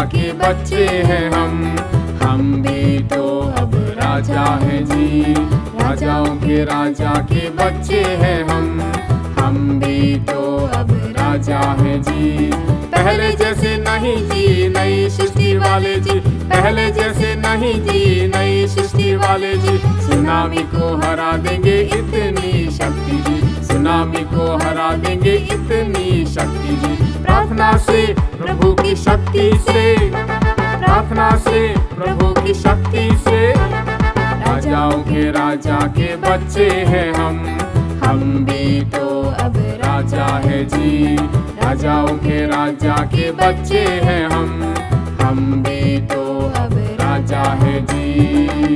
के बच्चे हैं हम भी तो अब राजा हैं जी। राजाओं के राजा के बच्चे हैं हम भी तो अब राजा हैं जी। पहले जैसे नहीं जी नई सृष्टि वाले जी, पहले जैसे नहीं जी नई सृष्टि वाले जी। सुनामी को हरा देंगे इतनी शक्ति जी, सुनामी को हरा देंगे इतनी शक्ति जी। प्रार्थना से प्रभु की शक्ति से, प्रार्थना से प्रभु की शक्ति से। राजाओं के राजा के बच्चे हैं हम भी तो अब राजा है जी। राजाओं के राजा के बच्चे हैं हम भी तो अब राजा है जी।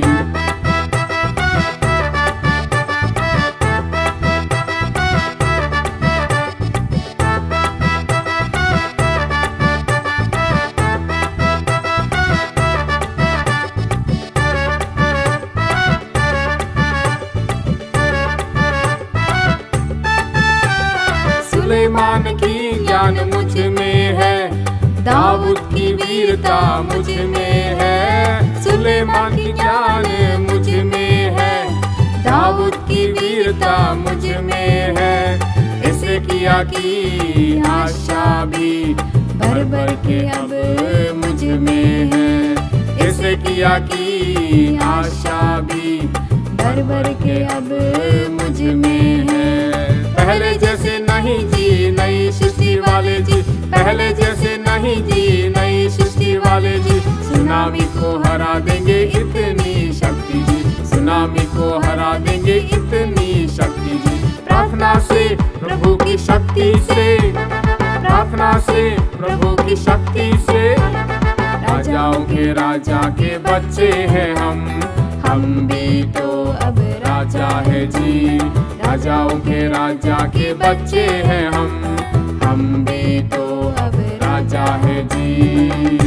सुलेमान की ज्ञान मुझ में है, दाऊद की वीरता मुझ में है। सुलेमान की ज्ञान मुझ में है, दाऊद की वीरता मुझ में है। ऐसे किया की आशा भी भर भर के अब मुझ में है। ऐसे किया की आशा भी भर भर के अब मुझ में है। पहले जैसे नहीं जी नई सृष्टि वाले जी, पहले जैसे नहीं जी नई सृष्टि वाले जी। सुनामी को हरा देंगे इतनी शक्ति जी, सुनामी को हरा देंगे इतनी शक्ति जी। प्रार्थना से प्रभु की शक्ति से, प्रार्थना से प्रभु की शक्ति से। राजाओं के राजा के बच्चे हैं हम भी तो अब राजा है जी। राजाओं के राजा के बच्चे हैं हम भी तो अब राजा है जी।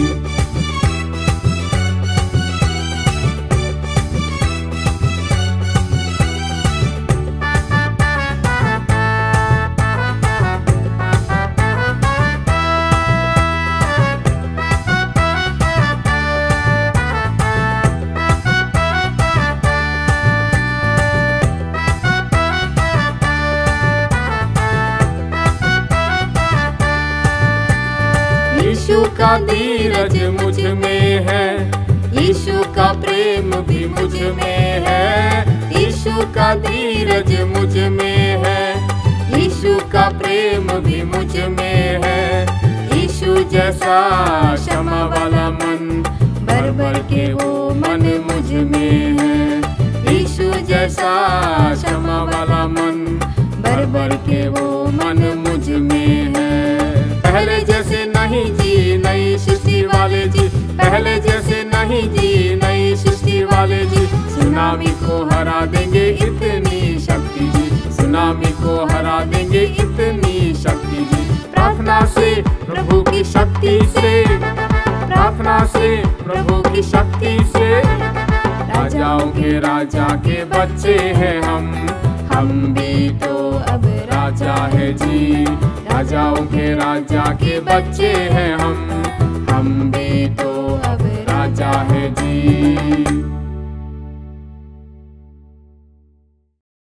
यीशु का धीरज मुझ में है, यीशु का प्रेम भी मुझ में है। यीशु का धीरज मुझ में है, यीशु का प्रेम भी मुझ में है। यीशु जैसा क्षमा वाला मन भर भर के वो मन मुझ में है। यीशु जैसा क्षमा वाला मन भर भर के वो मन मुझ में है। पहले जैसे नहीं जी नई सृष्टि वाले जी, पहले जैसे नहीं जी नई सृष्टि वाले जी। सुनामी को हरा देंगे इतनी शक्ति जी, सुनामी को हरा देंगे इतनी शक्ति जी। प्रार्थना से प्रभु की शक्ति से, प्रार्थना से प्रभु की शक्ति से। राजाओं के राजा के बच्चे हैं हम भी तो अब राजा है जी। राजाओं के राजा के बच्चे हैं हम